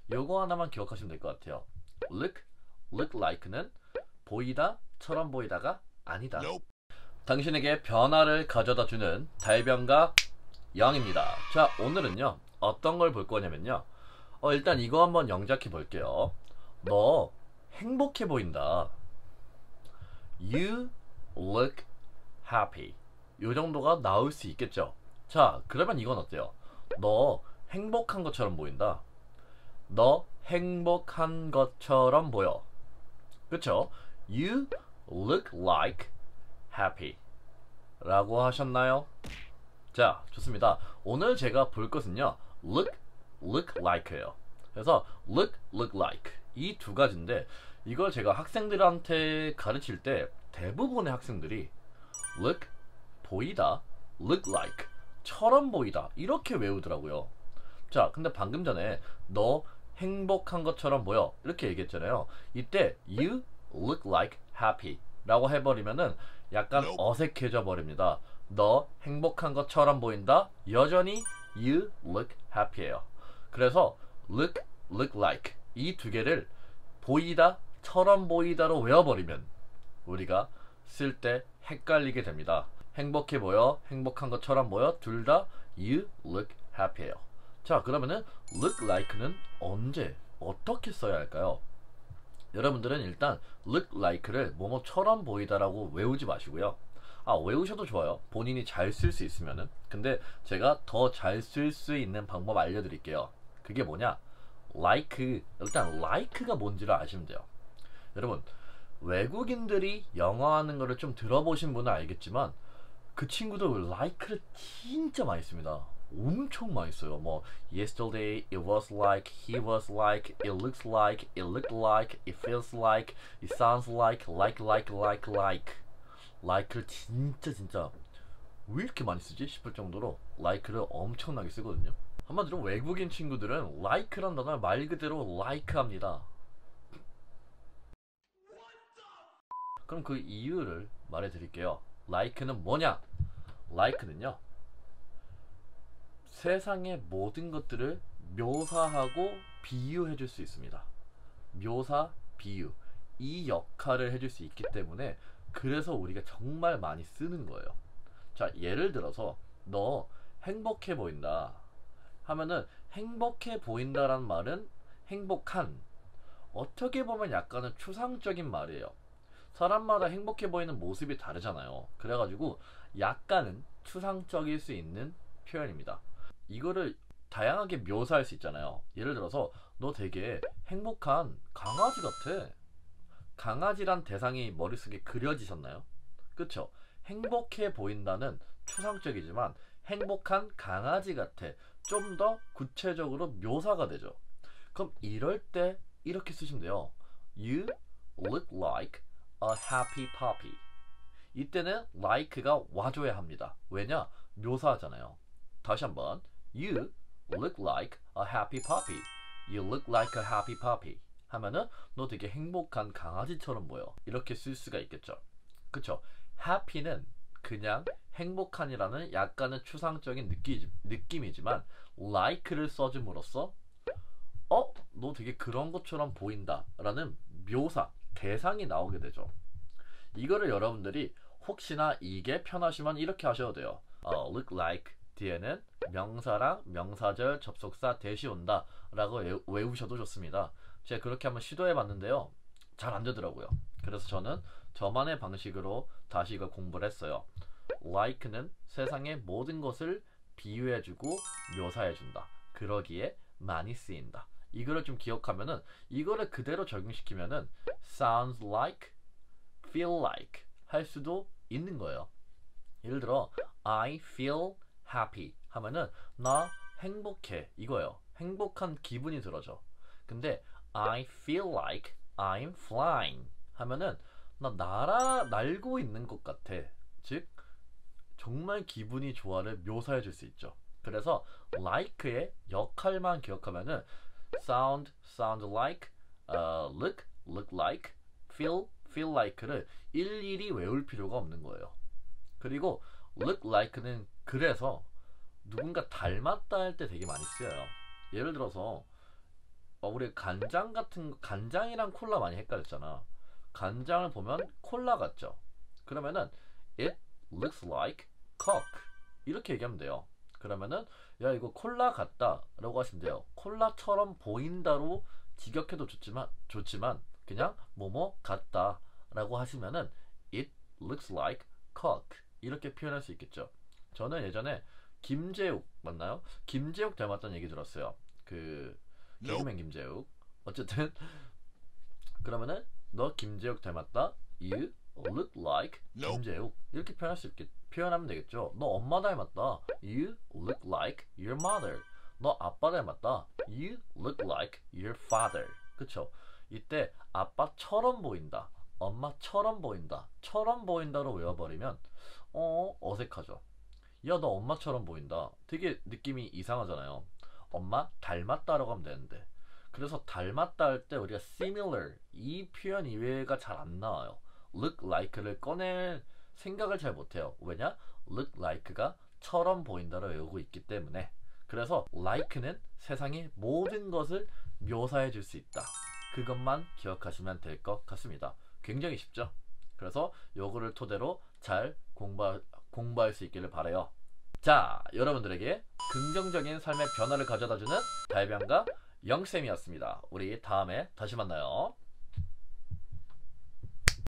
요거 하나만 기억하시면 될 것 같아요. look like는 보이다, 처럼 보이다가 아니다. 당신에게 변화를 가져다 주는 달변가 영입니다. 자, 오늘은요 어떤 걸 볼 거냐면요, 일단 이거 한번 영작해 볼게요. 너 행복해 보인다. You look happy. 요 정도가 나올 수 있겠죠. 자, 그러면 이건 어때요? 너 행복한 것처럼 보인다. 너 행복한 것처럼 보여. 그쵸? You look like happy 라고 하셨나요? 자, 좋습니다. 오늘 제가 볼 것은요, look like예요. 그래서 look like 이 두 가지인데, 이걸 제가 학생들한테 가르칠 때 대부분의 학생들이 look 보이다, look like 처럼 보이다 이렇게 외우더라고요. 자, 근데 방금 전에 너 행복한 것처럼 보여 이렇게 얘기했잖아요. 이때 you look like happy 라고 해버리면은 약간 어색해져 버립니다. 너 행복한 것처럼 보인다, 여전히 you look happy예요. 그래서 look like 이 두 개를 보이다, 처럼 보이다로 외워버리면 우리가 쓸 때 헷갈리게 됩니다. 행복해 보여, 행복한 것처럼 보여, 둘 다 you look happy예요. 자, 그러면은 look like는 언제 어떻게 써야 할까요? 여러분들은 일단 look like를 뭐뭐처럼 보이다라고 외우지 마시고요. 외우셔도 좋아요, 본인이 잘 쓸 수 있으면은. 근데 제가 더 잘 쓸 수 있는 방법 알려드릴게요. 그게 뭐냐, 일단 like가 뭔지를 아시면 돼요. 여러분, 외국인들이 영어 하는 거를 좀 들어보신 분은 알겠지만 그 친구들 like를 진짜 많이 씁니다. 엄청 많이 써요. 뭐 yesterday it was like, he was like, it looks like, it looked like, it feels like, it sounds like like를 진짜 왜 이렇게 많이 쓰지 싶을 정도로 like를 엄청나게 쓰거든요. 한마디로 외국인 친구들은 like란 단어를 말 그대로 like합니다. 그럼 그 이유를 말해드릴게요. like는 뭐냐? like는요, 세상의 모든 것들을 묘사하고 비유해줄 수 있습니다. 묘사, 비유 이 역할을 해줄 수 있기 때문에 그래서 우리가 정말 많이 쓰는 거예요. 자, 예를 들어서 너 행복해 보인다 하면은, 행복해 보인다란 말은 행복한, 어떻게 보면 약간은 추상적인 말이에요. 사람마다 행복해 보이는 모습이 다르잖아요. 그래가지고 약간은 추상적일 수 있는 표현입니다. 이거를 다양하게 묘사할 수 있잖아요. 예를 들어서 너 되게 행복한 강아지 같아. 강아지란 대상이 머릿속에 그려지셨나요? 그쵸? 행복해 보인다는 추상적이지만 행복한 강아지 같아, 좀 더 구체적으로 묘사가 되죠. 그럼 이럴 때 이렇게 쓰시면 돼요. You look like a happy puppy. 이때는 like가 와줘야 합니다. 왜냐? 묘사하잖아요. 다시 한번, You look like a happy puppy. You look like a happy puppy 하면은 너 되게 행복한 강아지처럼 보여, 이렇게 쓸 수가 있겠죠. 그쵸? happy는 그냥 행복한이라는 약간은 추상적인 느낌이지만 like를 써줌으로써 너 되게 그런 것처럼 보인다 라는 묘사, 대상이 나오게 되죠. 이거를 여러분들이 혹시나 이게 편하시면 이렇게 하셔도 돼요. look like 뒤에는 명사랑 명사절 접속사 대시 온다 라고 외우셔도 좋습니다. 제가 그렇게 한번 시도해 봤는데요, 잘 안 되더라고요. 그래서 저는 저만의 방식으로 다시 이걸 공부를 했어요. like는 세상의 모든 것을 비유해주고 묘사해준다, 그러기에 많이 쓰인다. 이거를 좀 기억하면은, 이거를 그대로 적용시키면은 sounds like, feel like 할 수도 있는 거예요. 예를 들어 I feel happy 하면은 나 행복해 이거예요. 행복한 기분이 들어져. 근데 I feel like I'm flying 하면은 나 날고 있는 것 같아. 즉 정말 기분이 좋아를 묘사해 줄 수 있죠. 그래서 like의 역할만 기억하면은 sound like, look like, feel like를 일일이 외울 필요가 없는 거예요. 그리고 look like는 그래서 누군가 닮았다 할 때 되게 많이 쓰여요. 예를 들어서 우리 간장 같은 간장이랑 콜라 많이 헷갈렸잖아. 간장을 보면 콜라 같죠. 그러면은 it looks like coke 이렇게 얘기하면 돼요. 그러면은 야 이거 콜라 같다라고 하시면 돼요. 콜라처럼 보인다로 직역해도 좋지만 그냥 뭐뭐 같다라고 하시면은 it looks like coke 이렇게 표현할 수 있겠죠. 저는 예전에 김재욱 맞나요? 김재욱 닮았다는 얘기 들었어요. 그 개그맨 김재욱. 어쨌든 그러면은 너 김재욱 닮았다. You look like 김재욱 이렇게 표현하면 되겠죠. 너 엄마 닮았다. You look like your mother. 너 아빠 닮았다. You look like your father. 그쵸? 이때 아빠처럼 보인다. 엄마처럼 보인다. 처럼 보인다로 외워버리면 어색하죠. 야, 너 엄마처럼 보인다. 되게 느낌이 이상하잖아요. 엄마 닮았다라고 하면 되는데. 그래서 닮았다 할 때 우리가 similar 이 표현 이외가 잘 안 나와요. look like를 꺼낼 생각을 잘 못해요. 왜냐? look like가 처럼 보인다로 외우고 있기 때문에. 그래서 like는 세상의 모든 것을 묘사해 줄 수 있다. 그것만 기억하시면 될 것 같습니다. 굉장히 쉽죠? 그래서 요거를 토대로 잘 공부할 수 있기를 바라요. 자, 여러분들에게 긍정적인 삶의 변화를 가져다주는 달변가 영쌤이었습니다. 우리 다음에 다시 만나요.